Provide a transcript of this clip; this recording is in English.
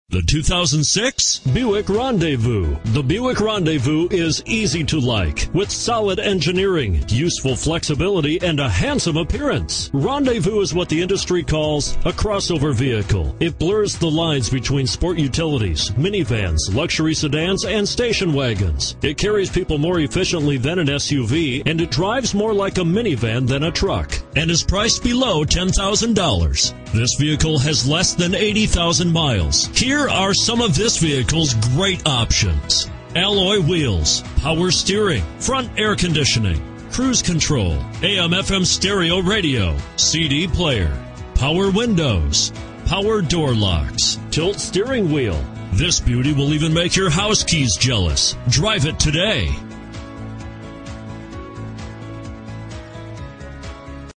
The 2006 Buick Rendezvous. The Buick Rendezvous is easy to like, with solid engineering, useful flexibility, and a handsome appearance. Rendezvous is what the industry calls a crossover vehicle. It blurs the lines between sport utilities, minivans, luxury sedans, and station wagons. It carries people more efficiently than an SUV, and it drives more like a minivan than a truck, and is priced below $10,000. This vehicle has less than 80,000 miles. Here are some of this vehicle's great options: alloy wheels, power steering, front air conditioning, cruise control, AM/FM stereo radio, CD player, power windows, power door locks, tilt steering wheel. This beauty will even make your house keys jealous. Drive it today.